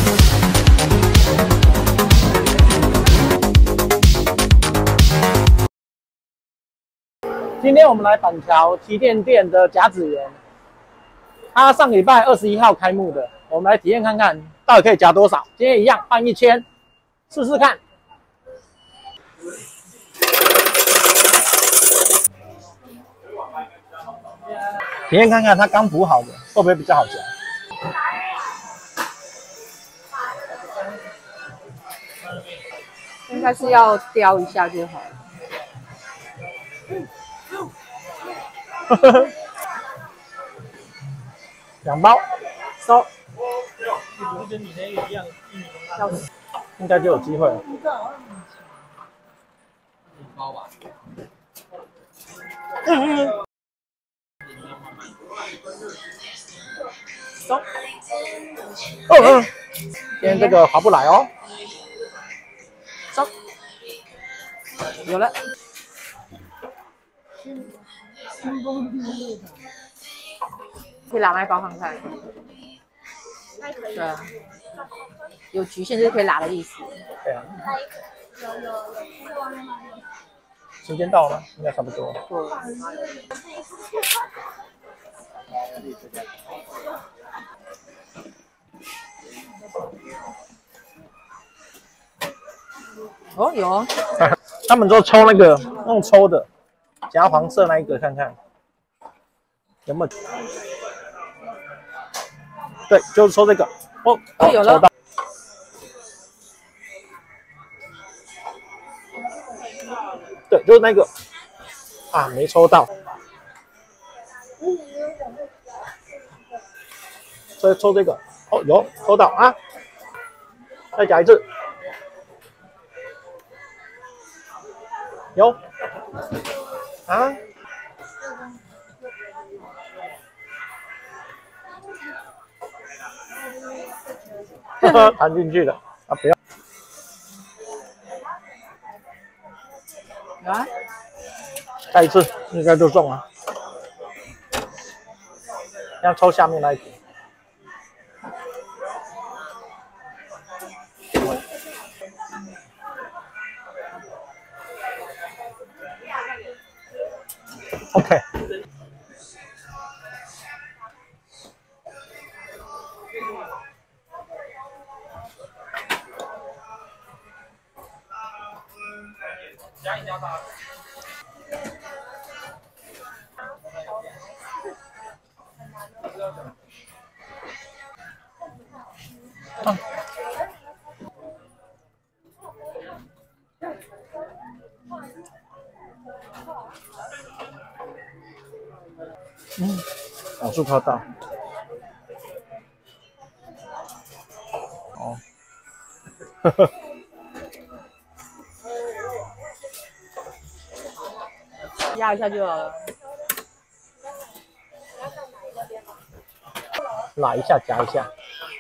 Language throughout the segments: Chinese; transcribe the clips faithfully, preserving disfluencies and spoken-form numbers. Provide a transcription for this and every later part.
今天我们来板桥旗舰店的甲子园，它上礼拜二十一号开幕的，我们来体验看看到底可以夹多少。今天一样放一千，试试看。体验看看它刚补好的会不会比较好夹。 应该是要雕一下就好了。 两包，收。 跟你那个一样， 应该就有机会了。 五包吧。 嗯嗯。收。哦嗯。今天这个划不来哦。收。有了。 可以拿来包看看。对啊，有局限就是可以拿的意思。 对啊。时间到了吗？应该差不多。 对。哦，有哦。 他们都抽那个用抽的，夹黄色那一个看看有没有？对，就是抽这个。哦， 哦，有了。 对，就是那个。啊，没抽到。所以抽这个。哦，有抽到啊！再夹一次。有。啊。弹进去了啊！不要。 有啊。 再一次应该就中了。要抽下面那一组。OK。 加一加大。 啊。嗯，偶数抽到。哦。呵呵。 压一下就好了。 拉一下，夹一下。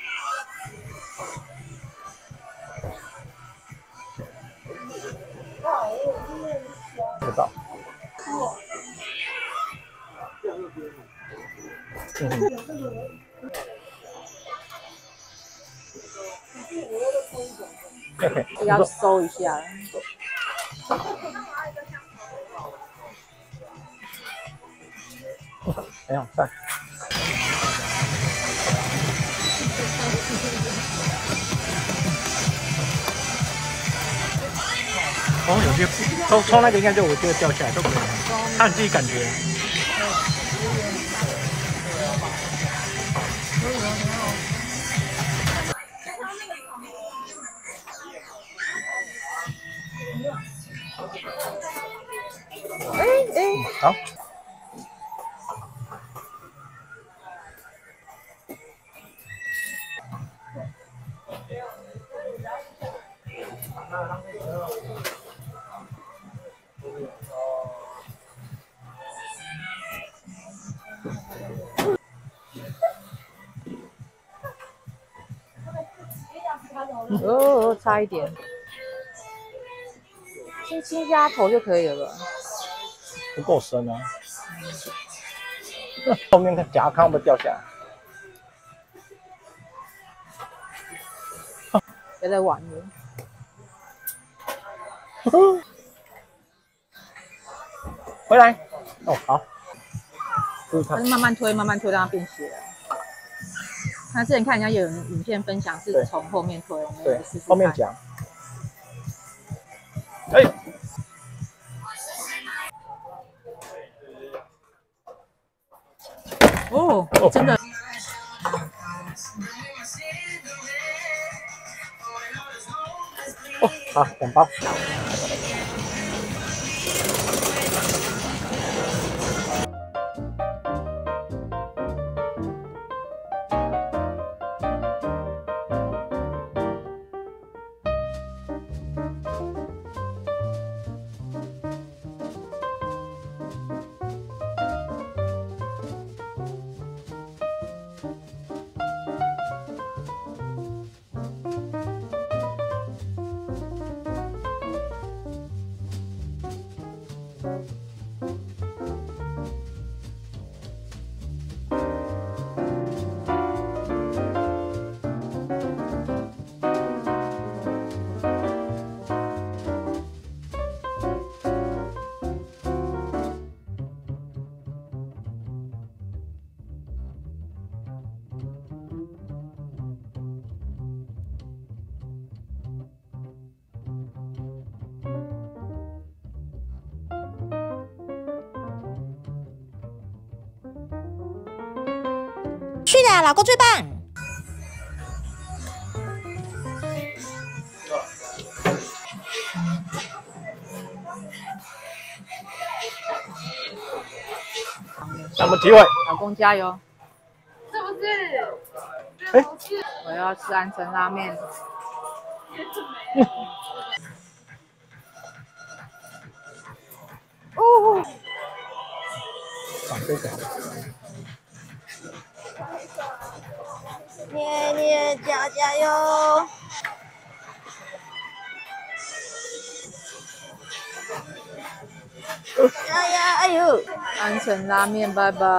不到。嗯。嘿嘿， 要收一下。 没有在。哦，有些抽抽那个应该就我觉得掉下来都可以，看你自己感觉。 哎哎， 好。 哦，差一点，轻轻压头就可以了吧？ 不够深啊。后面的夹看会不会掉下来？ 别再玩了。 回来。哦，好。试试它看。 是慢慢推，慢慢推，让它变血了。他之前看人家有人影片分享是从后面推，我们对， 试试看后面夹。哎。 哦，真的。 哦，好，两包。 去的，老公最棒。 什么机会？ 老公加油！ 是不是？ 哎， 我要吃安城拉面。 哦，长这个。 捏捏加加油！哎呀，哎呦！ 安城拉面，拜拜。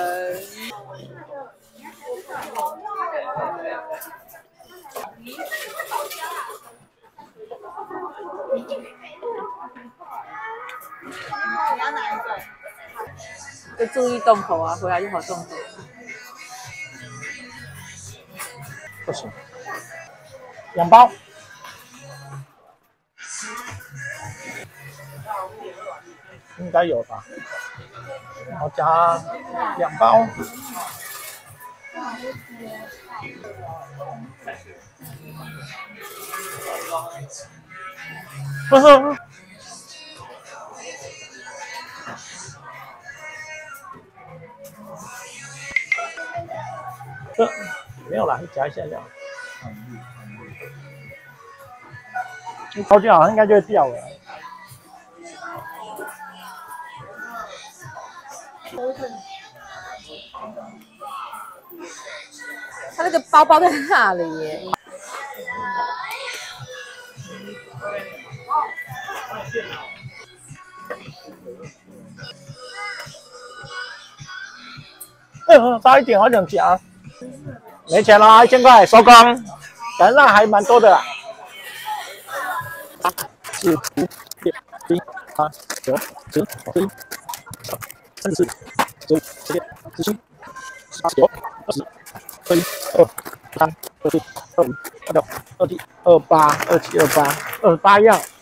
就注意动口啊，回来就好动口。 不行，两包。应该有吧。然后加两包。呵呵。这没有啦，你夹一下料。你超进好像应该就会掉了。 他那个包包在那里耶。 嗯，大一点，好想夹。没钱了，一千块收工。反正还蛮多的啦。四五六七八九十十一三十四十五十六十七十八十九二十二一二三二四二五二六二七二八二七二八二八样。